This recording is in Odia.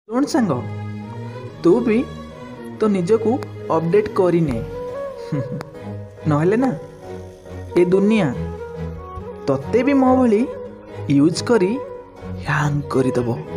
ଶୁଣ ସାଙ୍ଗ, ତୁ ବି ତୋ ନିଜକୁ ଅପଡେଟ୍ କରିନେ। ନହେଲେ ନା ଏ ଦୁନିଆ ତତେ ବି ମୋ ଭଳି ୟୁଜ୍ କରି ହ୍ୟାଙ୍ଗ କରିଦେବ।